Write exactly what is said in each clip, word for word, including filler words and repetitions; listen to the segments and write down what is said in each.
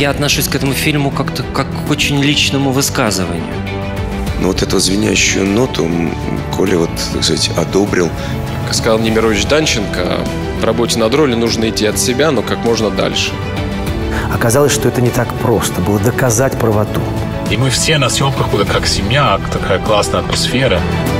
Я отношусь к этому фильму как-то как к очень личному высказыванию. Но вот эту звенящую ноту Коля, вот, так сказать, одобрил. Как сказал Немирович Данченко, в работе над ролью нужно идти от себя, но как можно дальше. Оказалось, что это не так просто. Было доказать правоту. И мы все на съемках были как семья, такая классная атмосфера.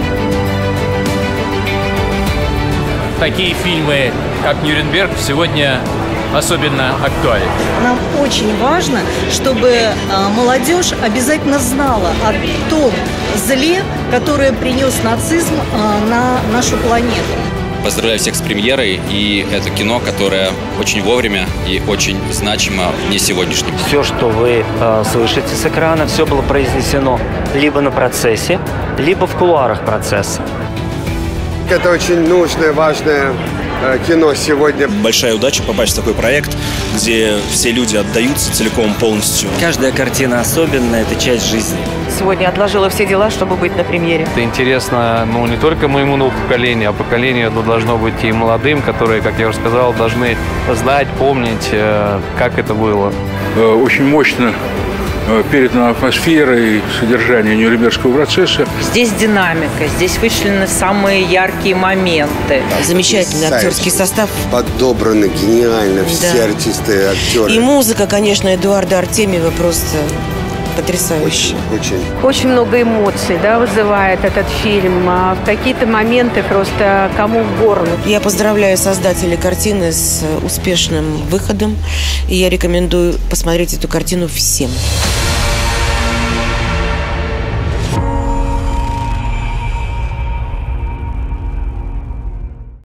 Такие фильмы, как «Нюрнберг», сегодня особенно актуальны. Нам очень важно, чтобы молодежь обязательно знала о том зле, которое принес нацизм на нашу планету. Поздравляю всех с премьерой, и это кино, которое очень вовремя и очень значимо в дне сегодняшнем. Все, что вы э, слышите с экрана, все было произнесено либо на процессе, либо в кулуарах процесса. Это очень нужное, важное э, кино сегодня. Большая удача попасть в такой проект, где все люди отдаются целиком, полностью. Каждая картина особенная, это часть жизни. Сегодня отложила все дела, чтобы быть на премьере. Это интересно, ну, не только моему новому поколению, а поколению это должно быть и молодым, которые, как я уже сказал, должны знать, помнить, как это было. Очень мощно передана атмосфера и содержание Нюрнбергского процесса. Здесь динамика, здесь вычленены самые яркие моменты. Замечательный актерский состав. Подобраны гениально все да. артисты, актеры. И музыка, конечно, Эдуарда Артемьева просто потрясающе. Очень, очень. Очень много эмоций, да, вызывает этот фильм. А в какие-то моменты просто кому в горло. Я поздравляю создателей картины с успешным выходом. И я рекомендую посмотреть эту картину всем.